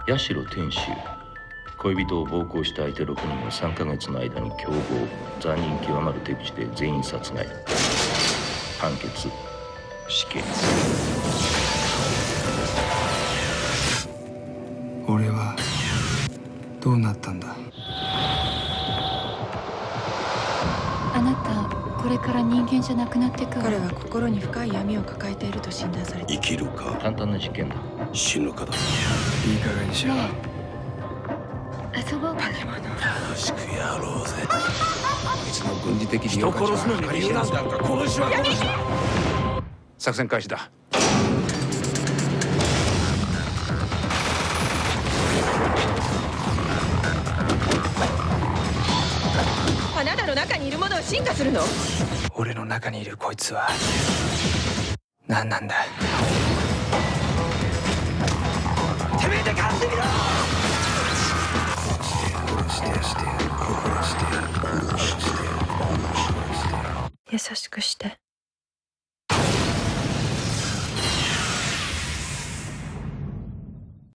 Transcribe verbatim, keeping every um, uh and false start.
八代天舟、恋人を暴行した相手ろくにんをさんかげつの間に共謀、残忍極まる手口で全員殺害。判決死刑。 俺はどうなったんだ。 あなたこれから人間じゃなくなってくわ。 彼は心に深い闇を抱えていると診断されて、 生きるか簡単な実験だ。 死ぬかだ。 いい加減にしろ。 ねえ遊ぼうか。 楽しくやろうぜ。 いつの軍事的利人用価値は殺すのに理由なんだ。殺しは殺しだ。 作戦開始だ。 あなたの中にいるものは進化するの？ 俺の中にいるこいつは何なんだ。 てめえで勝ってみろ。 優しくして。